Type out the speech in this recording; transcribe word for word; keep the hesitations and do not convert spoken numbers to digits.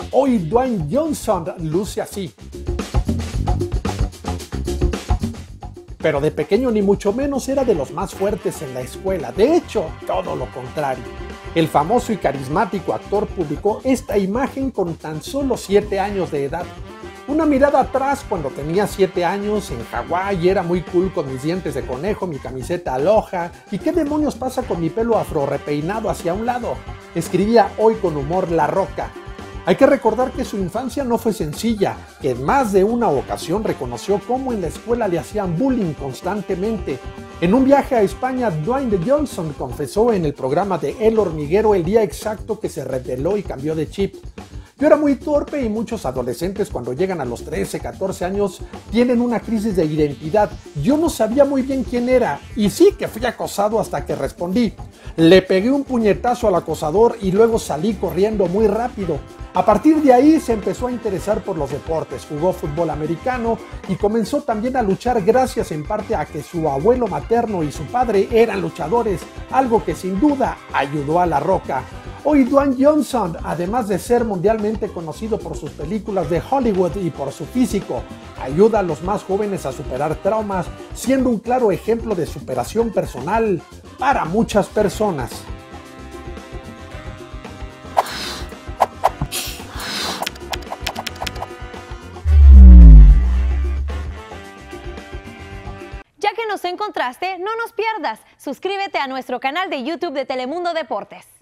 Hoy Dwayne Johnson luce así. Pero de pequeño ni mucho menos era de los más fuertes en la escuela. De hecho, todo lo contrario. El famoso y carismático actor publicó esta imagen con tan solo siete años de edad. Una mirada atrás cuando tenía siete años en Hawái, era muy cool con mis dientes de conejo, mi camiseta Aloha. ¿Y qué demonios pasa con mi pelo afro repeinado hacia un lado? Escribía hoy con humor La Roca. Hay que recordar que su infancia no fue sencilla, que en más de una ocasión reconoció cómo en la escuela le hacían bullying constantemente. En un viaje a España, Dwayne Johnson confesó en el programa de El Hormiguero el día exacto que se rebeló y cambió de chip. Yo era muy torpe y muchos adolescentes cuando llegan a los trece, catorce años tienen una crisis de identidad. Yo no sabía muy bien quién era y sí que fui acosado hasta que respondí. Le pegué un puñetazo al acosador y luego salí corriendo muy rápido. A partir de ahí se empezó a interesar por los deportes, jugó fútbol americano y comenzó también a luchar gracias en parte a que su abuelo materno y su padre eran luchadores, algo que sin duda ayudó a La Roca. Hoy Dwayne Johnson, además de ser mundialmente conocido por sus películas de Hollywood y por su físico, ayuda a los más jóvenes a superar traumas, siendo un claro ejemplo de superación personal para muchas personas. Ya que nos encontraste, no nos pierdas. Suscríbete a nuestro canal de YouTube de Telemundo Deportes.